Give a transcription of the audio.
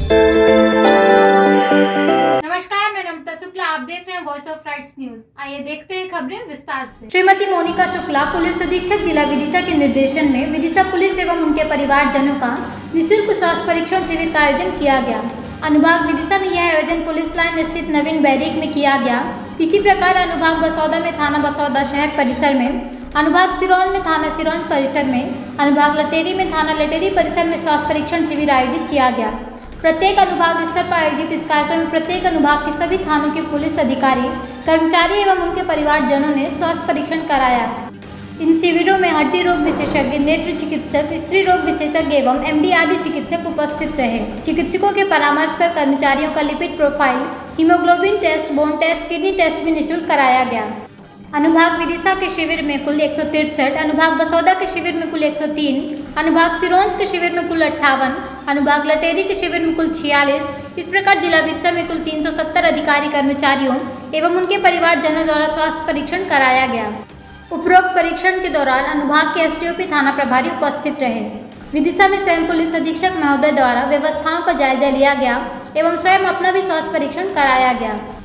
नमस्कार, मैं नम्रता शुक्ला, आप देख रहे हैं वॉइस ऑफ राइट्स न्यूज। आइए देखते हैं खबरें विस्तार से। श्रीमती मोनिका शुक्ला, पुलिस अधीक्षक जिला विदिशा के निर्देशन में विदिशा पुलिस एवं उनके परिवारजनों का निःशुल्क स्वास्थ्य परीक्षण शिविर का आयोजन किया गया। अनुभाग विदिशा में यह आयोजन पुलिस लाइन स्थित नवीन बैरिक में किया गया। इसी प्रकार अनुभाग बसौदा में थाना बसौदा शहर परिसर में, अनुभाग सिरोंज में थाना सिरोंज परिसर में, अनुभाग लटेरी में थाना लटेरी परिसर में स्वास्थ्य परीक्षण शिविर आयोजित किया गया। प्रत्येक अनुभाग स्तर पर आयोजित इस कार्यक्रम में प्रत्येक अनुभाग के सभी थानों के पुलिस अधिकारी, कर्मचारी एवं उनके परिवारजनों ने स्वास्थ्य परीक्षण कराया। इन शिविरों में हड्डी रोग विशेषज्ञ, नेत्र चिकित्सक, स्त्री रोग विशेषज्ञ एवं एमडी आदि चिकित्सक उपस्थित रहे। चिकित्सकों के परामर्श पर कर्मचारियों का lipid profile, haemoglobin test, bone test, kidney test भी निःशुल्क कराया गया। अनुभाग विदिशा के शिविर में कुल 163, अनुभाग बसौदा के शिविर में कुल 103, अनुभाग सिरोंज के शिविर में कुल 58, अनुभाग लटेरी के शिविर में कुल 46। इस प्रकार जिला विदिशा में कुल 370 अधिकारी कर्मचारियों एवं उनके परिवारजनों द्वारा स्वास्थ्य परीक्षण कराया गया। उपरोक्त परीक्षण के दौरान अनुभाग के एसडीओपी थाना प्रभारी उपस्थित रहे। विदिशा में स्वयं पुलिस अधीक्षक महोदय द्वारा व्यवस्थाओं का जायजा लिया गया एवं स्वयं अपना भी स्वास्थ्य परीक्षण कराया गया।